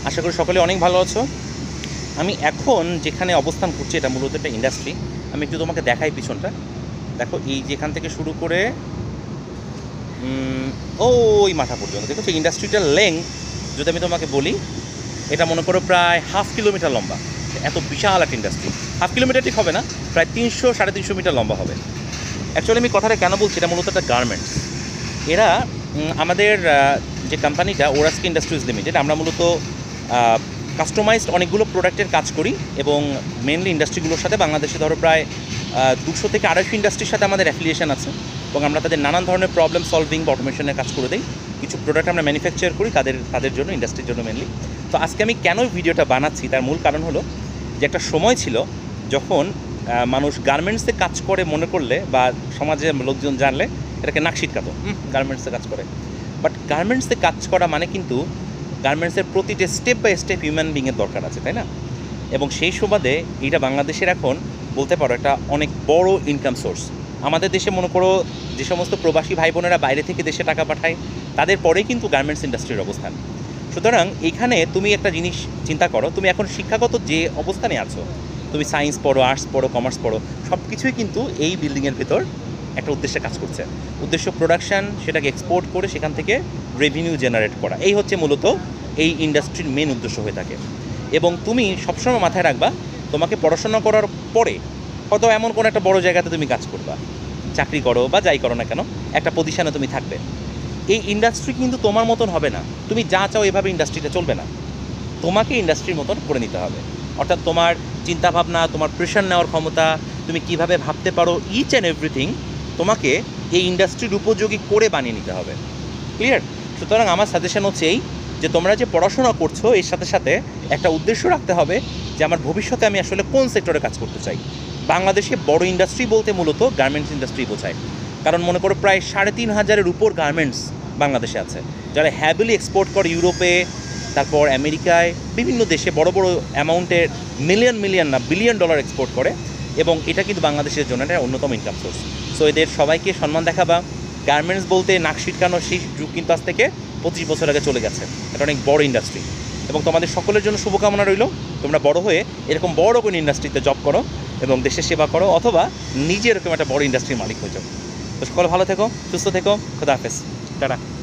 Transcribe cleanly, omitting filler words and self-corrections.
আশা করি সকলে অনেক ভালো আছো। আমি এখন যেখানে অবস্থান করছি এটা মূলত একটা ইন্ডাস্ট্রি। আমি একটু তোমাকে দেখাই পিছনটা। দেখো এই যেখান থেকে শুরু করে ওই মাথা পর্যন্ত দেখো সেই ইন্ডাস্ট্রিটার লেংথ যদি আমি তোমাকে বলি, এটা মনে করো প্রায় 1/2 কিলোমিটার লম্বা। এত বিশাল একটা ইন্ডাস্ট্রি, 1/2 কিলোমিটার ঠিক হবে না, প্রায় 300-350 মিটার লম্বা হবে। অ্যাকচুয়ালি আমি কথাটা কেন বলছি, এটা মূলত একটা গার্মেন্টস। এরা আমাদের যে কোম্পানিটা ওরাস্কি ইন্ডাস্ট্রিজ লিমিটেড, আমরা মূলত কাস্টমাইজড অনেকগুলো প্রোডাক্টের কাজ করি এবং মেনলি ইন্ডাস্ট্রিগুলোর সাথে বাংলাদেশে ধরো প্রায় 200 থেকে 250 ইন্ডাস্ট্রির সাথে আমাদের অ্যাফিলিয়েশন আছে এবং আমরা তাদের নানান ধরনের প্রবলেম সলভিং বা অটোমেশনের কাজ করে দিই। কিছু প্রোডাক্ট আমরা ম্যানুফ্যাকচার করি তাদের জন্য, ইন্ডাস্ট্রির জন্য মেনলি। তো আজকে আমি কেন ভিডিওটা বানাচ্ছি তার মূল কারণ হলো যে একটা সময় ছিল যখন মানুষ গার্মেন্টসে কাজ করে মনে করলে বা সমাজের লোকজন জানলে এটাকে নাক শিটকাতো, গার্মেন্টসে কাজ করে। বাট গার্মেন্টসে কাজ করা মানে কিন্তু গার্মেন্টসের প্রতিটা স্টেপ বাই স্টেপ হিউম্যান বিংয়ের দরকার আছে, তাই না? এবং সেই সুবাদে এটা বাংলাদেশের এখন বলতে পারো একটা অনেক বড় ইনকাম সোর্স। আমাদের দেশে মনে করো যে সমস্ত প্রবাসী ভাই বোনেরা বাইরে থেকে দেশে টাকা পাঠায় তাদের পরেই কিন্তু গার্মেন্টস ইন্ডাস্ট্রির অবস্থান। সুতরাং এইখানে তুমি একটা জিনিস চিন্তা করো, তুমি এখন শিক্ষাগত যে অবস্থানে আছো, তুমি সায়েন্স পড়ো, আর্টস পড়ো, কমার্স পড়ো, সব কিছুই কিন্তু এই বিল্ডিংয়ের ভিতর একটা উদ্দেশ্যে কাজ করছে। উদ্দেশ্য প্রোডাকশান, সেটাকে এক্সপোর্ট করে সেখান থেকে রেভিনিউ জেনারেট করা, এই হচ্ছে মূলত এই ইন্ডাস্ট্রির মেন উদ্দেশ্য হয়ে থাকে। এবং তুমি সবসময় মাথায় রাখবা, তোমাকে পড়াশোনা করার পরে হয়তো এমন কোনো একটা বড় জায়গাতে তুমি কাজ করবা, চাকরি করো বা যাই করো না কেন, একটা পজিশানে তুমি থাকবে। এই ইন্ডাস্ট্রি কিন্তু তোমার মতন হবে না, তুমি যা চাও এভাবে ইন্ডাস্ট্রিটা চলবে না, তোমাকে ইন্ডাস্ট্রির মতন করে নিতে হবে। অর্থাৎ তোমার চিন্তাভাবনা, তোমার প্রেশার নেওয়ার ক্ষমতা, তুমি কিভাবে ভাবতে পারো, ইচ অ্যান্ড এভরিথিং তোমাকে এই ইন্ডাস্ট্রির উপযোগী করে বানিয়ে নিতে হবে। ক্লিয়ার? সুতরাং আমার সাজেশন হচ্ছে এই যে তোমরা যে পড়াশোনা করছো এর সাথে সাথে একটা উদ্দেশ্য রাখতে হবে যে আমার ভবিষ্যতে আমি আসলে কোন সেক্টরে কাজ করতে চাই। বাংলাদেশে বড় ইন্ডাস্ট্রি বলতে মূলত গার্মেন্টস ইন্ডাস্ট্রি বোঝায়। কারণ মনে করো প্রায় 3,500-এর উপর গার্মেন্টস বাংলাদেশে আছে, যারা হ্যাভিলি এক্সপোর্ট করে ইউরোপে, তারপর আমেরিকায়, বিভিন্ন দেশে বড় বড় অ্যামাউন্টের মিলিয়ন না বিলিয়ন ডলার এক্সপোর্ট করে। এবং এটা কিন্তু বাংলাদেশের জন্য একটা অন্যতম ইনকাম সোর্স। সো এদের সবাইকে সম্মান দেখাবা। গার্মেন্টস বলতে নাক শিটকানো সেই যুগ কিন্তু আজ থেকে 25 বছর আগে চলে গেছে। এটা অনেক বড় ইন্ডাস্ট্রি এবং তোমাদের সকলের জন্য শুভকামনা রইল। তোমরা বড় হয়ে এরকম বড় কোনো ইন্ডাস্ট্রিতে জব করো এবং দেশের সেবা করো, অথবা নিজে এরকম একটা বড় ইন্ডাস্ট্রির মালিক হয়ে যাও। তো সকলে ভালো থেকো, সুস্থ থেকো, খোদা হাফেজ, টাটা।